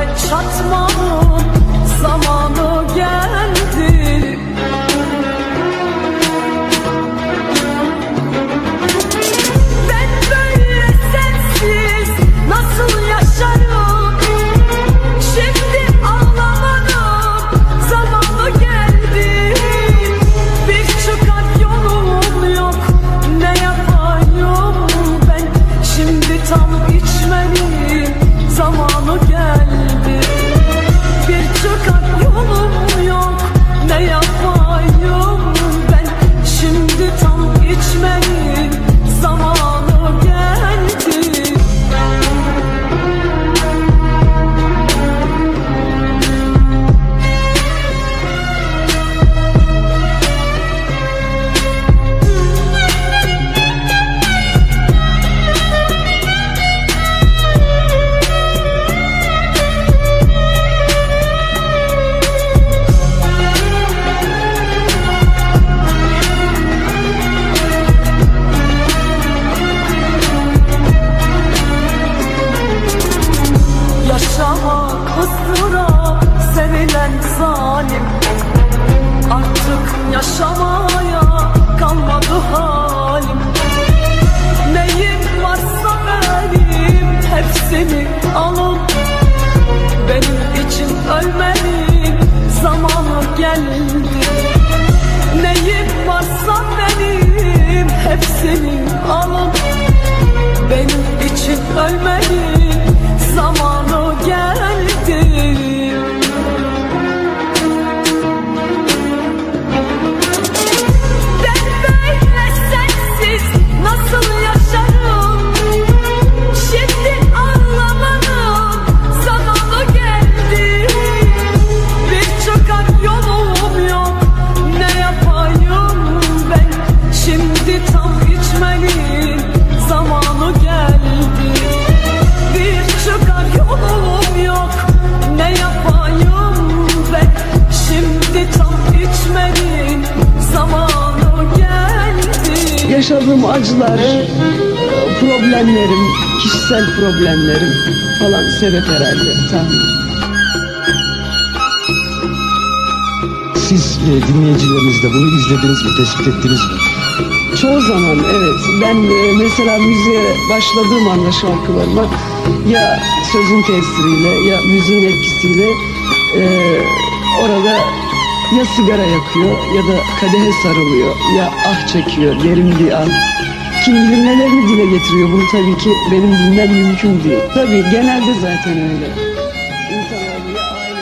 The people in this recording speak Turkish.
çatmanın zamanı geldi. Ben böyle sensiz nasıl yaşarım? Şimdi ağlamanın zamanı geldi. Bir çıkar yolum yok, ne yapayım ben? Şimdi tam içmenin zamanı geldi. Bir çıkar yolum yok, ne yapayım ben? Şimdi tam içmenin zamanı geldi. Yaşamak ıstırap, sevilen zalim. Artık yaşamaya kalmadı halim. Neyim varsa benim, hepsini alın. Benim için ölmenin zamanı geldi. Neyim varsa benim, hepsini alın. Benim için ölmenin zamanı geldi. Ben böyle sensiz nasıl yaşarım? Şimdi ağlamanın zamanı geldi. Bir çıkar yolum yok, ne yapayım ben? Şimdi tam içmenin zamanı geldi. Bir çıkar yolum yok, ne yapayım ben? Şimdi tam içmenin zamanı geldi. Yaşadığım acılar, problemlerim, kişisel problemlerim falan sebep herhalde, tahmin. Siz dinleyicileriniz de bunu izlediniz mi, tespit ettiniz mi? Çoğu zaman evet. Ben mesela müziğe başladığım anda şarkılarıma ya sözün tesiriyle ya müziğin etkisiyle orada ya sigara yakıyor ya da kadehe sarılıyor ya ah çekiyor, derin bir an. Kim bilir nelerini dile getiriyor, bunu tabii ki benim bilmem mümkün değil. Tabii genelde zaten öyle. İnsan ya aile